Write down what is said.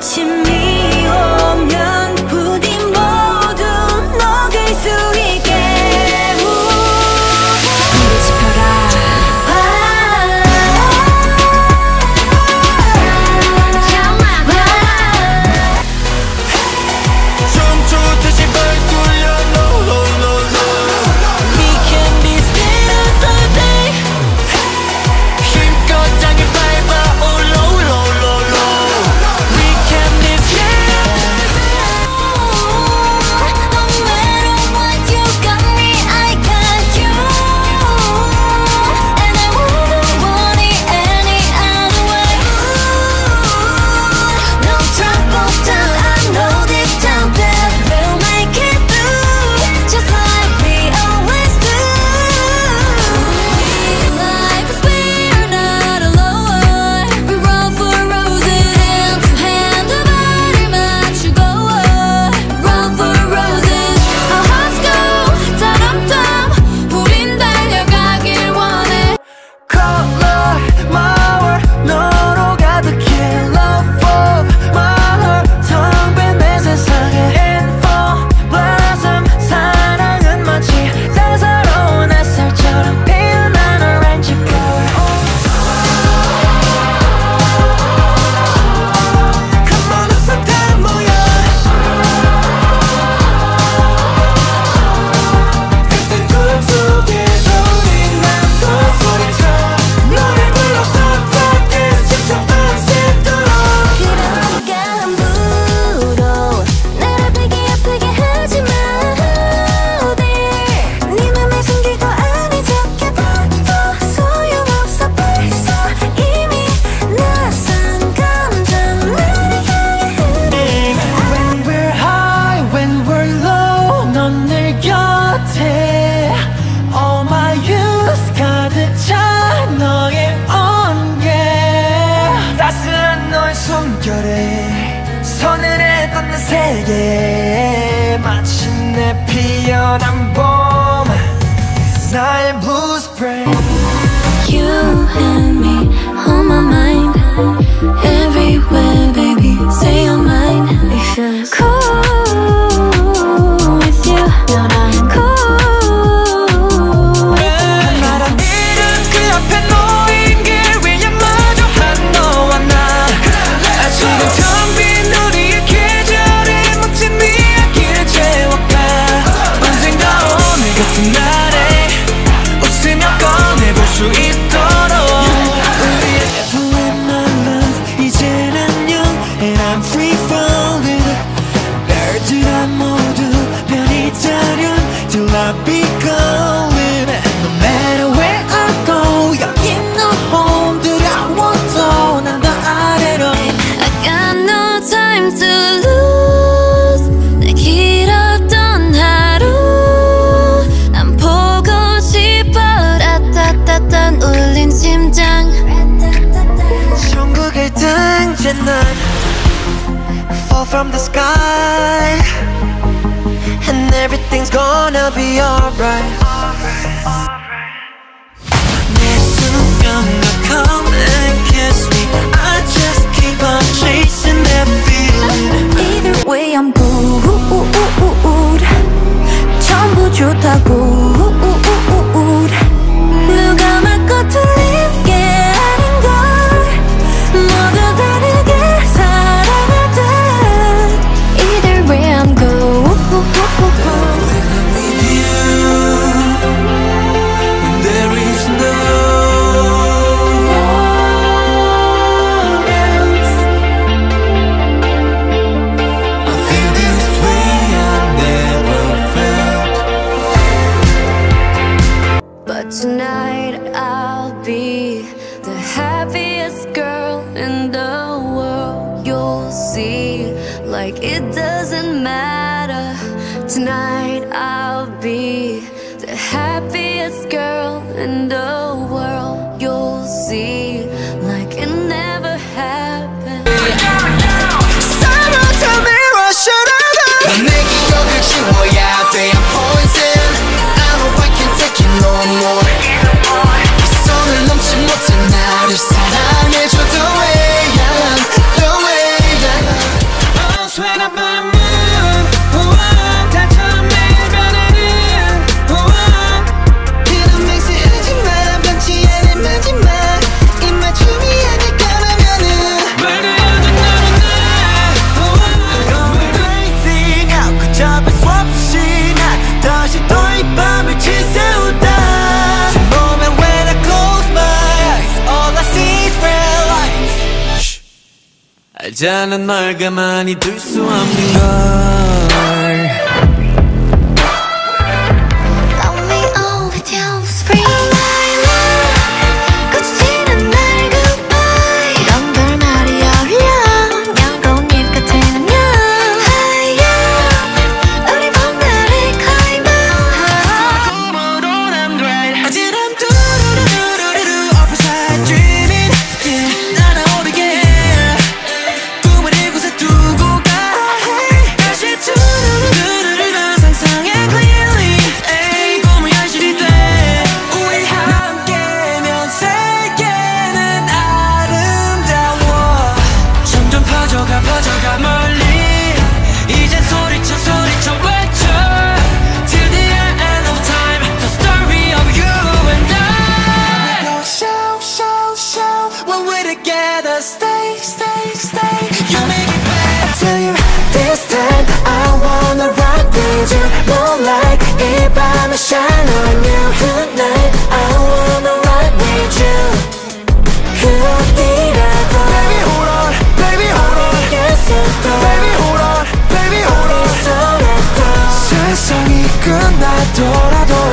아침이 오면 부디 모두 녹일 수 있게 불을 지펴라. 춤추듯이 발 굴려 We can be still all day. 힘껏 장을 밟아 We can be still. No matter what you got me, I got you. And I wouldn't want it any other way. No trouble down, I know deep down that we'll make it through, just like we always do. Like us, we're not alone. We run for roses, hand to hand, the body 맞추고. Run for roses, our hearts go da-dum-dum. 우린 달려가길 원해. Color my world, 너로 가득해. Love of my heart, 텅 빈 내 세상에. In full blossom, 사랑은 마치 따사로운 햇살처럼 피어난 orange flower. Come on, 어서 다 모여. 같은 꿈 속에서 우린 남고 소리쳐 노래 불러 pop 밖에서 직접 밤새도록. 그러니까 함부로 나를 베기 아프게 하지마. 네 맘에 숨기고 아니 좋게 봐도 소용없어. 벌써 이미 낯선 감정 나를 향해 흐르네. When we're high, when we're low, 넌 늘 곁에. All my youth 가득 차 너의 온게. 따스한 너의 숨결에 서늘해 돋는 세계. 마침내 피어난 봄, 나의 blue spring. You and me on my mind, everywhere, baby. Say you're mine. It feels cool with you. Cool. 나란 일은 그 앞에 놓인 길 위에 마주한 너와 나. 아직은 텅 빈 우리의 계절에 멋진 이야기를 채워가. 언젠가 오늘 같은 날에 웃으며 꺼내볼 수 있도록. 우리의 everywhere my love, 이젠 안녕. And I'm free falling. 별들아 모두 편히 자련 till I be going. No matter where I go, 여긴 너 home. 두려워도 난 더 아래로. I got no time to lose. 내 길었던 하루 난 보고 싶어. 라따따딴 울린 심장. 천국을 등진 난 fall from the sky. And everything's gonna be alright. 내 수면가 come and kiss me. I just keep on chasing that feeling. Either way I'm good. 전부 좋다고. 누가 맞고 틀린 게 아닌 걸. 모두 다르게 사랑하듯. Either way I'm good. With you, when there is no else. I feel this way I never felt. But tonight I'll be the happiest girl in the world. You'll see, like it doesn't matter. Tonight I'll be the happiest girl in the world. You'll see, like it never happened. Someone tell me what should I do? 넌 내 기억을 지워야 돼. I'm poison. I know I can't take it no more. 이 선을 넘지 못해 나를 사랑해줘 the way I am, the way I am. 여자는 널 가만히 둘 수 없는 걸. 퍼져가 멀리 이젠 소리쳐 외쳐 Till the end of time The story of you and I We go show When we're together Stay You make it better I tell you this time I wanna rock with you Moonlight 이 밤에 shine on you Tonight I wanna rock with you 그 어디라도 Baby hold on Baby hold on Baby hold on, baby hold on 세상이 끝나더라도